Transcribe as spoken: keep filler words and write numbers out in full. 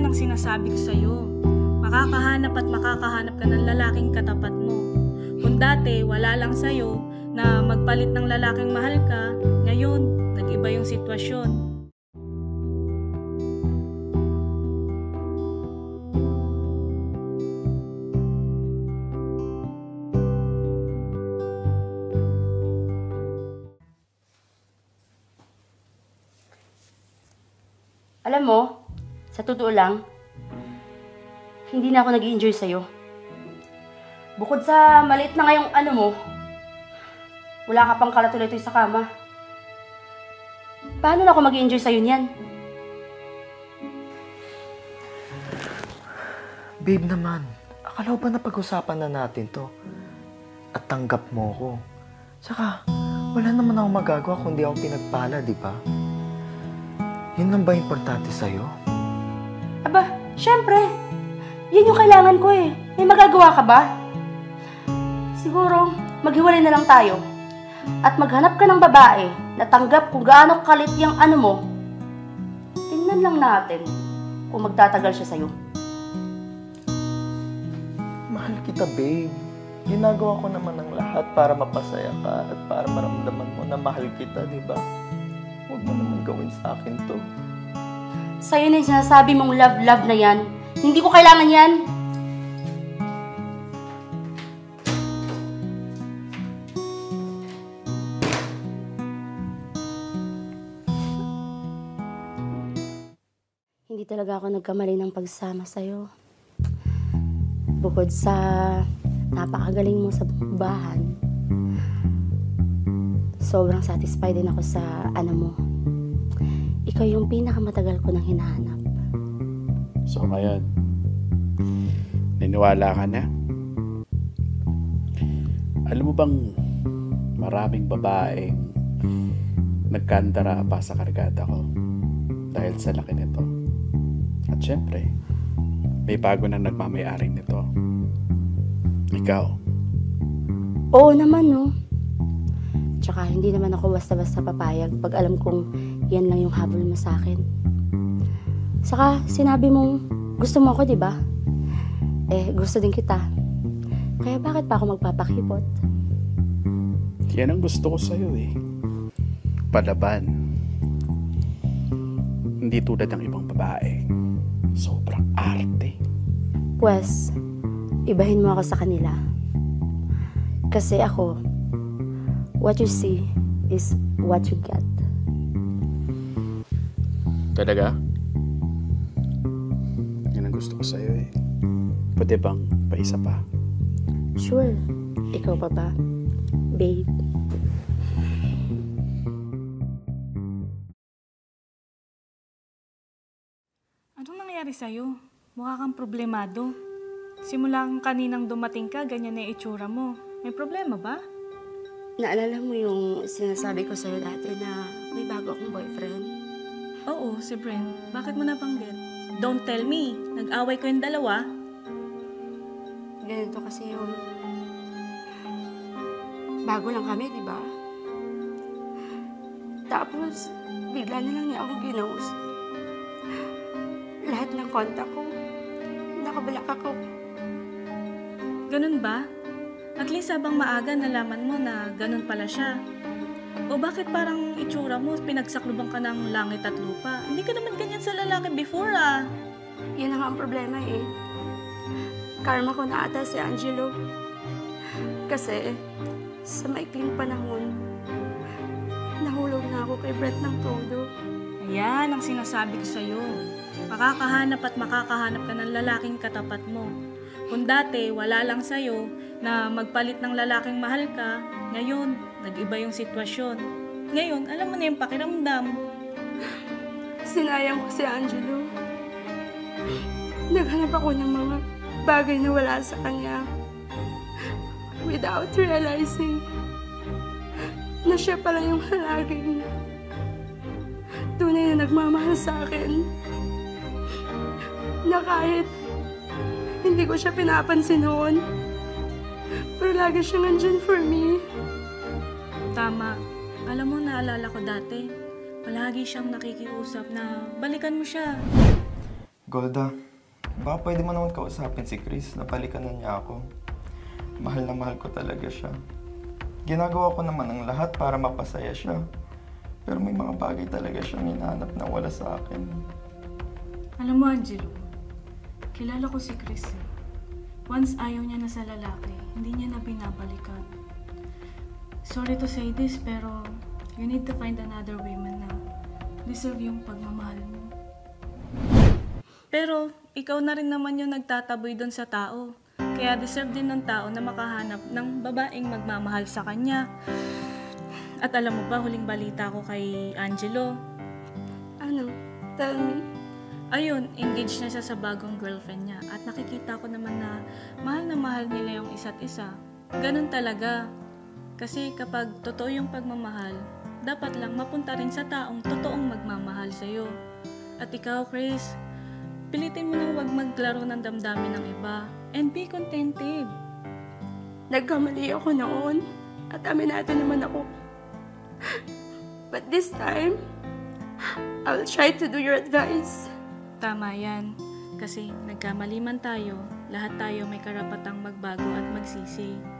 ang sinasabi ko sa'yo. Makakahanap at makakahanap ka ng lalaking katapat mo. Kung dati wala lang sa'yo na magpalit ng lalaking mahal ka, ngayon nag-iba yung sitwasyon. Alam mo, sa totoo lang, hindi na ako nag-i-enjoy sa'yo. Bukod sa maliit na ngayong ano mo, wala ka pang kalatuloy-toy sa kama. Paano na ako mag-i-enjoy sa'yo niyan? Babe naman, akala ko ba napag-usapan na natin to? At tanggap mo ko. Saka, wala naman akong magagawa kung di ako pinagpala, di ba? Yun lang ba importante sa'yo? Aba, syempre. Yun yung kailangan ko eh. May magagawa ka ba? Siguro, maghiwalay na lang tayo. At maghanap ka ng babae na tanggap kung gaano kalit yung ano mo. Tingnan lang natin kung magtatagal siya sa'yo. Mahal kita, babe. Ginagawa ko naman ang lahat para mapasaya ka at para maramdaman mo na mahal kita, di ba? Huwag mo naman gawin sa akin to. Sa'yo na yung sinasabi mong love-love na yan. Hindi ko kailangan yan. Hindi talaga ako nagkamali ng pagsama sa'yo. Bukod sa napakagaling mo sa bahan, sobrang satisfied din ako sa ano mo. Ikaw yung pinakamatagal ko nang hinahanap. So ngayon, niniwala ka na? Alam mo bang maraming babaeng nagkandara pa sa kargada ko dahil sa laki nito. At syempre, may bago na nagmamayari nito. Ikaw. Oo naman, no? Tsaka hindi naman ako basta-basta papayag pag alam kong yan lang yung habol mo sa akin. Saka sinabi mong gusto mo ako, di ba? Eh, gusto din kita. Kaya bakit pa ako magpapakipot? Yan ang gusto ko sa'yo eh. Palaban. Hindi tulad ng ibang babae. Sobrang arte. Pwes, ibahin mo ako sa kanila. Kasi ako, what you see is what you get. Talaga? Yan ang gusto ko sa'yo eh. Pwede bang paisa pa? Sure. Ikaw pa ba, babe? Anong nangyari sa'yo? Mukha kang problemado. Simula kang kaninang dumating ka, ganyan na yung itsura mo. May problema ba? Naalala mo yung sinasabi ko sa'yo dati na may bago akong boyfriend? Oo, si Brent. Bakit mo nabanggit? Don't tell me. Nag-away ko yung dalawa. Ganito kasi yun. Bago lang kami, di ba? Tapos, bigla na lang niya ako ginose. Lahat ng kontak ko, nakabalak ako. Ganun ba? At least habang maaga nalaman mo na ganun pala siya. O bakit parang itsura mo, pinagsakluban ka ng langit at lupa? Hindi ka naman ganyan sa lalaki before ah. Yan na nga ang problema eh. Karma ko na ata si Angelo. Kasi, sa maikling panahon, nahulog na ako kay Brett ng todo. Ayan ang sinasabi ko sa'yo. Makakahanap at makakahanap ka ng lalaking katapat mo. Kung dati wala lang sa'yo na magpalit ng lalaking mahal ka, ngayon, nag-iba yung sitwasyon. Ngayon, alam mo na yung pakiramdam. Sinayang ko si Angelo. Naghanap ako ng mga bagay na wala sa kanya. Without realizing na siya pala yung halaging tunay na nagmamahal sa akin. Na kahit hindi ko siya pinapansin noon, pero lagi siyang andyan for me. Tama. Alam mo, naalala ko dati, palagi siyang nakikiusap na balikan mo siya. Golda, baka pwede mo naman kausapin si Chris na balikan na niya ako. Mahal na mahal ko talaga siya. Ginagawa ko naman ang lahat para mapasaya siya. Pero may mga bagay talaga siyang hinahanap na wala sa akin. Alam mo, Angelo, kilala ko si Chris. eh. Once ayaw niya na sa lalaki, hindi niya na binabalikan. Sorry to say this, pero you need to find another woman na deserve yung pagmamahal mo. Pero, ikaw na rin naman yung nagtataboy doon sa tao. Kaya deserve din ng tao na makahanap ng babaeng magmamahal sa kanya. At alam mo ba, huling balita ko kay Angelo, Ano? Tell me. ayun, engaged na siya sa bagong girlfriend niya. At nakikita ko naman na mahal na mahal nila yung isa't isa. Ganun talaga. Kasi kapag totoo yung pagmamahal, dapat lang mapunta rin sa taong totoong magmamahal sa'yo. At ikaw, Chris, pilitin mo nang huwag maglaro ng damdamin ng iba. And be contented. Nagkamali ako noon at aminado naman ako. But this time, I'll try to do your advice. Tama yan. Kasi nagkamali man tayo, lahat tayo may karapatang magbago at magsisi.